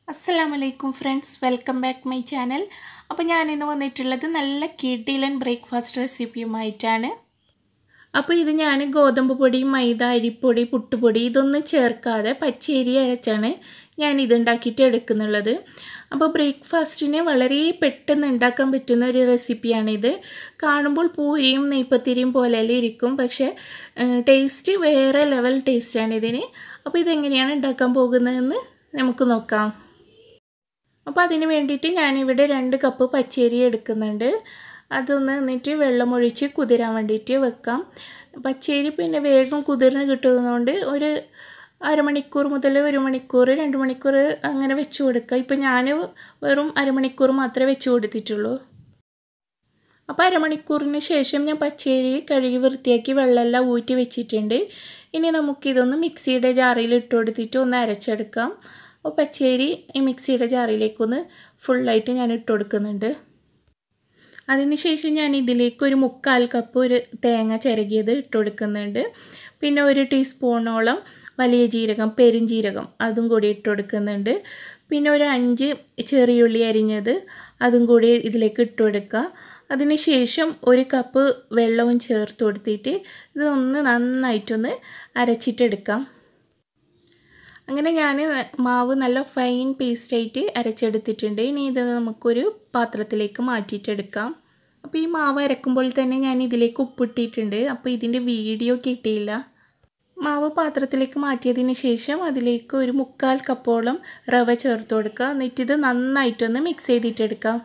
Assalamualaikum friends, welcome back my channel. അപ്പോൾ ഞാൻ ഇന്ന് വന്നിട്ടുള്ളത് നല്ല കിടിലൻ ബ്രേക്ക്ഫാസ്റ്റ് റെസിപ്പിയുമായിട്ടാണ്. അപ്പോൾ ഇത് ഞാൻ ഗോതമ്പ് പൊടി, മൈദ, അരിപ്പൊടി, പുട്ടുപൊടി ഇതൊന്നും ചേർക്കാതെ പച്ചരി അരച്ചാണ് ഞാൻ ഇത് ഉണ്ടാക്കിയിട്ട് എടുക്കുന്നുള്ളത്. അപ്പോൾ ബ്രേക്ക്ഫാസ്റ്റിന് വളരെ പെട്ടെന്ന് ഉണ്ടാക്കാൻ പറ്റുന്ന ഒരു റെസിപ്പിയാണിത്. കാണുമ്പോൾ പൂരിയും നെയ്പത്തിരിയും പോലെയല്ലേ ഇരിക്കും, പക്ഷേ ടേസ്റ്റ് വേറെ ലെവൽ ടേസ്റ്റാണ് ഇതിന്. അപ്പോൾ ഇതെങ്ങനെയാണ് ഉണ്ടാക്കാൻ പോകുന്നതെന്ന് നമുക്ക് നോക്കാം. അപ്പോൾ അതിന് വേണ്ടിയിട്ട് ഞാനിവിടെ 2 കപ്പ് പച്ചരി എടുക്കുന്നുണ്ട്. അതൊന്ന് എന്നിട്ട് വെള്ളമൊഴിച്ച് കുതിരാൻ വേണ്ടിയിട്ട് വെക്കാം. പച്ചരി പിന്നെ വേഗം കുതിർന്ന് കിട്ടുന്നതുകൊണ്ട് ഒരു അരമണിക്കൂർ മുതൽ 1 മണിക്കൂർ 2 മണിക്കൂർ അങ്ങനെ വെച്ച് കൊടുക്കുക. ഇപ്പോൾ ഞാൻ വെറും അരമണിക്കൂർ മാത്രമേ വെച്ച് കൊടുത്തിട്ടുള്ളൂ. അപ്പോൾ അരമണിക്കൂറിന് ശേഷം ഞാൻ പച്ചരി കഴുകി വൃത്തിയാക്കി വെള്ളമെല്ലാം ഊറ്റി വെച്ചിട്ടുണ്ട്. ഇനി നമുക്കിതൊന്ന് മിക്സിയുടെ ജാറിൽ ഇട്ട് കൊടുത്തിട്ട് ഒന്ന് അരച്ചെടുക്കാം. അപ്പോൾ പച്ചരി ഈ മിക്സിയുടെ ജാറിലേക്കൊന്ന് ഫുള്ളായിട്ട് ഞാൻ ഇട്ട് കൊടുക്കുന്നുണ്ട്. അതിനുശേഷം ഞാൻ ഇതിലേക്ക് ഒരു 3/4 കപ്പ് ഒരു തേങ്ങ ചിരകിയത് ഇട്ട് കൊടുക്കുന്നുണ്ട്. പിന്നെ 1 ടീസ്പൂണോളം വലിയ ജീരകം, പെരുംജീരകം അതും കൂടി ഇട്ട് കൊടുക്കുന്നുണ്ട്. പിന്നെ ഒരു 5 ചെറിയുള്ളി അരിഞ്ഞത് അതും കൂടി ഇതിലേക്ക് ഇട്ട് കൊടുക്കുക. അതിനുശേഷം 1 കപ്പ് വെള്ളവും ചേർത്ത് കൊടുത്തിട്ട് ഇതൊന്ന് നന്നായിട്ടൊന്ന് അരച്ചിട്ടെടുക്കാം. അങ്ങനെ ഞാൻ മാവ് നല്ല ഫൈൻ പേസ്റ്റായിട്ട് അരച്ചെടുത്തിട്ടുണ്ട്. ഇനി ഇത് നമുക്കൊരു പാത്രത്തിലേക്ക് മാറ്റിയിട്ടെടുക്കാം. അപ്പോൾ ഈ മാവ് അരക്കുമ്പോൾ തന്നെ ഞാൻ ഇതിലേക്ക് ഉപ്പിട്ടിട്ടുണ്ട്. അപ്പോൾ ഇതിൻ്റെ വീഡിയോ കിട്ടിയില്ല. മാവ് പാത്രത്തിലേക്ക് മാറ്റിയതിന് ശേഷം അതിലേക്ക് ഒരു 3/4 കപ്പോളം റവ ചേർത്ത് കൊടുക്കുക. എന്നിട്ടിത് നന്നായിട്ടൊന്ന് മിക്സ് ചെയ്തിട്ടെടുക്കാം.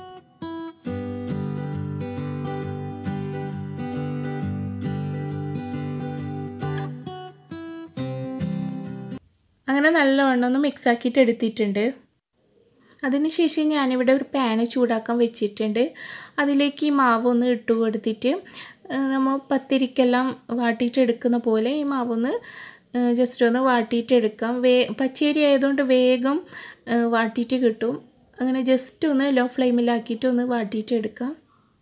അങ്ങനെ നല്ലവണ്ണം ഒന്ന് മിക്സ് ആക്കിയിട്ട് എടുത്തിട്ടുണ്ട്. അതിനുശേഷം ഞാനിവിടെ ഒരു പാന് ചൂടാക്കാൻ വെച്ചിട്ടുണ്ട്. അതിലേക്ക് ഈ മാവ് ഒന്ന് ഇട്ട് കൊടുത്തിട്ട് നമ്മൾ പത്തിരിക്കെല്ലാം വാട്ടിയിട്ടെടുക്കുന്ന പോലെ ഈ മാവൊന്ന് ജസ്റ്റ് ഒന്ന് വാട്ടിയിട്ടെടുക്കാം. പച്ചരി ആയതുകൊണ്ട് വേഗം വാട്ടിയിട്ട് കിട്ടും. അങ്ങനെ ജസ്റ്റ് ഒന്ന് ലോ ഫ്ലെയിമിലാക്കിയിട്ട് ഒന്ന് വാട്ടിയിട്ടെടുക്കാം.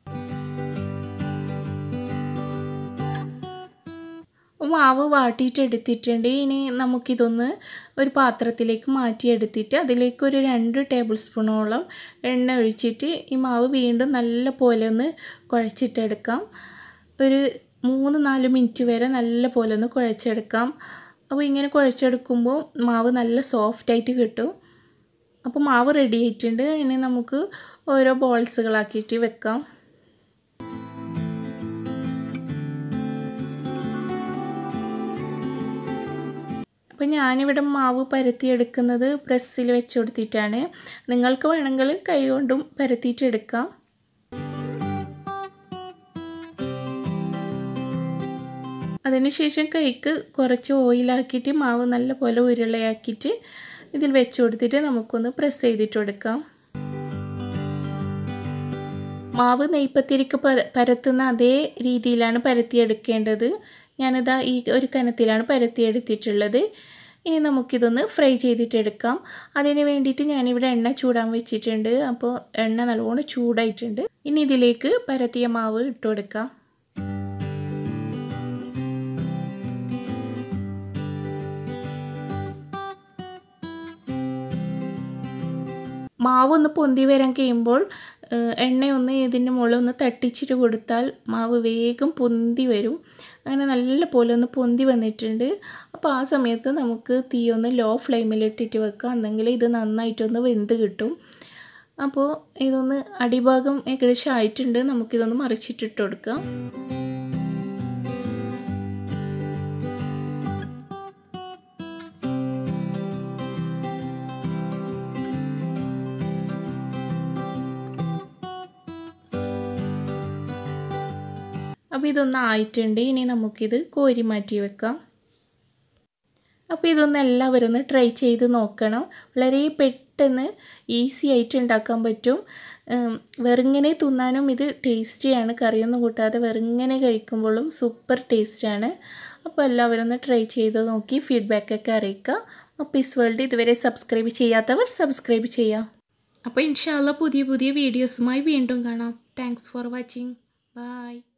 മാവ് വാട്ടിയിട്ടെടുത്തിട്ടുണ്ട്. ഇനി നമുക്കിതൊന്ന് ഒരു പാത്രത്തിലേക്ക് മാറ്റിയെടുത്തിട്ട് അതിലേക്ക് ഒരു 2 ടേബിൾ സ്പൂണോളം എണ്ണ ഒഴിച്ചിട്ട് ഈ മാവ് വീണ്ടും നല്ല പോലെ ഒന്ന് കുഴച്ചിട്ടെടുക്കാം. ഒരു 3-4 മിനിറ്റ് വരെ നല്ല പോലെ ഒന്ന് കുഴച്ചെടുക്കാം. അപ്പോൾ ഇങ്ങനെ കുഴച്ചെടുക്കുമ്പോൾ മാവ് നല്ല സോഫ്റ്റായിട്ട് കിട്ടും. അപ്പോൾ മാവ് റെഡി ആയിട്ടുണ്ട്. ഇനി നമുക്ക് ഓരോ ബോൾസുകളാക്കിയിട്ട് വെക്കാം. അപ്പോൾ ഞാനിവിടെ മാവ് പരത്തിയെടുക്കുന്നത് പ്രസ്സിൽ വെച്ച് കൊടുത്തിട്ടാണ്. നിങ്ങൾക്ക് വേണമെങ്കിൽ കൈ കൊണ്ടും പരത്തിയിട്ടെടുക്കാം. അതിനുശേഷം കൈക്ക് കുറച്ച് ഓയിലാക്കിയിട്ട് മാവ് നല്ല പോലെ ഉരുളയാക്കിയിട്ട് ഇതിൽ വെച്ച് കൊടുത്തിട്ട് നമുക്കൊന്ന് പ്രസ് ചെയ്തിട്ട് കൊടുക്കാം. മാവ് നെയ്പത്തിരിക്ക് പരത്തുന്ന അതേ രീതിയിലാണ് പരത്തിയെടുക്കേണ്ടത്. ഞാനിതാ ഈ ഒരു കനത്തിലാണ് പരത്തിയെടുത്തിട്ടുള്ളത്. ഇനി നമുക്കിതൊന്ന് ഫ്രൈ ചെയ്തിട്ടെടുക്കാം. അതിന് വേണ്ടിയിട്ട് ഞാനിവിടെ എണ്ണ ചൂടാൻ വെച്ചിട്ടുണ്ട്. അപ്പോൾ എണ്ണ നല്ലോണം ചൂടായിട്ടുണ്ട്. ഇനി ഇതിലേക്ക് പരത്തിയ മാവ് ഇട്ട് കൊടുക്കാം. മാവ് ഒന്ന് പൊന്തി വരാൻ കഴിയുമ്പോൾ എണ്ണയൊന്ന് ഇതിൻ്റെ മുകളിൽ ഒന്ന് തട്ടിച്ചിട്ട് കൊടുത്താൽ മാവ് വേഗം പൊന്തി വരും. അങ്ങനെ നല്ല പോലെ ഒന്ന് പൊന്തി വന്നിട്ടുണ്ട്. അപ്പോൾ ആ സമയത്ത് നമുക്ക് തീ ഒന്ന് ലോ ഫ്ലെയിമിലിട്ടിട്ട് വെക്കാം. എന്നെങ്കിൽ ഇത് നന്നായിട്ടൊന്ന് വെന്ത് കിട്ടും. അപ്പോൾ ഇതൊന്ന് അടിഭാഗം ഏകദേശം ആയിട്ടുണ്ട്. നമുക്കിതൊന്ന് മറിച്ചിട്ടിട്ട് കൊടുക്കാം. അപ്പോൾ ഇതൊന്ന് ആയിട്ടുണ്ട്. ഇനി നമുക്കിത് കോരി മാറ്റി വെക്കാം. അപ്പോൾ ഇതൊന്ന് എല്ലാവരും ഒന്ന് ട്രൈ ചെയ്ത് നോക്കണം. വളരെ പെട്ടെന്ന് ഈസി ആയിട്ട് ഉണ്ടാക്കാൻ പറ്റും. വെറുങ്ങനെ തിന്നാനും ഇത് ടേസ്റ്റിയാണ്. കറിയൊന്നും കൂട്ടാതെ വെറുങ്ങനെ കഴിക്കുമ്പോഴും സൂപ്പർ ടേസ്റ്റാണ്. അപ്പോൾ എല്ലാവരും ഒന്ന് ട്രൈ ചെയ്ത് നോക്കി ഫീഡ്ബാക്കൊക്കെ അറിയിക്കുക. മപ്പീസ് വേൾഡ് ഇതുവരെ സബ്സ്ക്രൈബ് ചെയ്യാത്തവർ സബ്സ്ക്രൈബ് ചെയ്യാം. അപ്പോൾ ഇൻഷാ അല്ലാഹ് പുതിയ വീഡിയോസുമായി വീണ്ടും കാണാം. Thanks for watching. ബൈ.